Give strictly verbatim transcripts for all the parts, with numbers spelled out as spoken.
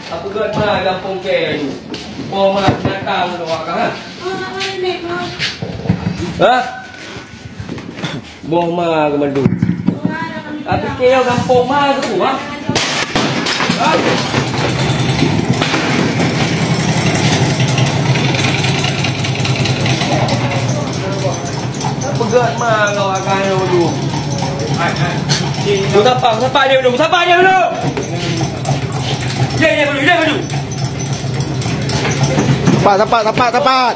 Aku kat mana kampung ke ni? Mau mak datang tu awak kan? Ha? Mau mak ke mandu? Tapi kaya kampung mak tu ha? Ha? Pegat mak kau akan dulu. Mu sapa, sapa dia dulu, sapa dia dulu. Dia dia dulu, dia dulu. Tepat, tepat, tepat, tepat.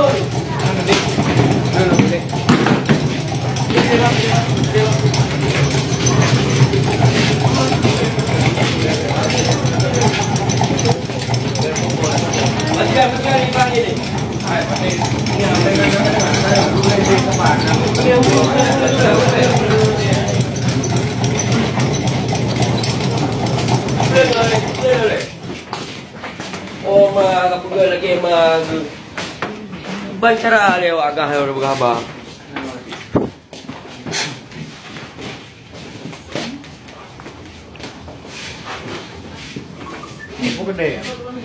Macam macam ni panggil ni. Hai, panggil. Ni ada ada ada boleh tempat. Oh, mak apa pergi lagi mak. Bancara lewat agak hari berkhabar. Apa benda?